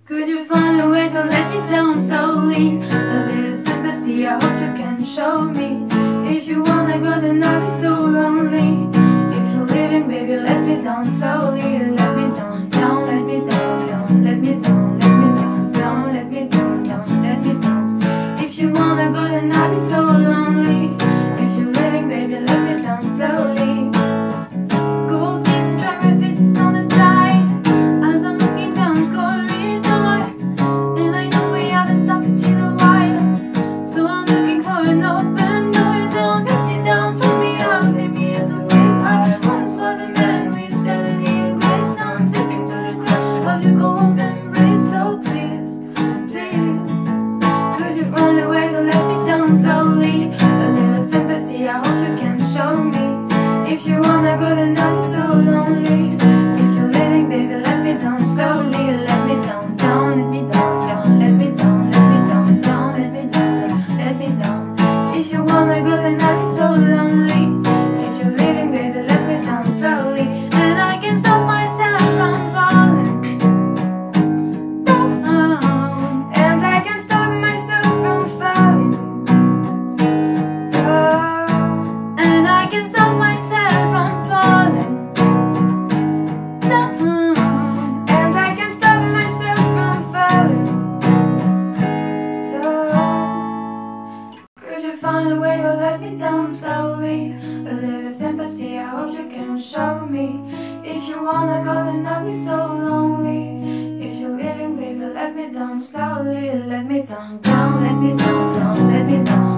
Could you find a way to let me down slowly? A little sympathy, I hope you can show me. If you wanna go, then I'll be so lonely. If you're leaving, baby, let me down slowly. Let me down, down, let me down, down, let me down, let me down, down, let me down, down, let me down. If you wanna go, then I'll be so lonely. If you're leaving, baby, let me down slowly. Ghosts keep dragging my feet on the tide as I'm looking down the corridor, and I know we haven't talked in a while, so I'm looking for an open door. Don't let me down, throw me out, leave me here to waste. I once was the man who is telling you grace. Now I'm slipping through the cracks of your golden embrace. So please, please, could you find a way to let me down slowly? A little sympathy, I hope you can show me. If you wanna go, then I'll be so lonely. If you're leaving, baby, let me down slowly. Let me down, down, let me down, down, let me down, let me down, down, let me down, let me down. If you wanna go, then I'll be so lonely. If you're leaving, baby, let me down slowly. And I can stop myself from falling down. And I can stop myself from falling down. And I can stop myself from falling down. And I can stop myself from falling down. Could you find a way to let me down slowly? A little sympathy, I hope you can show me. If you wanna go, then I'll be so lonely. If you're leaving, baby, let me down slowly. Let me down, down, let me down, down, let me down.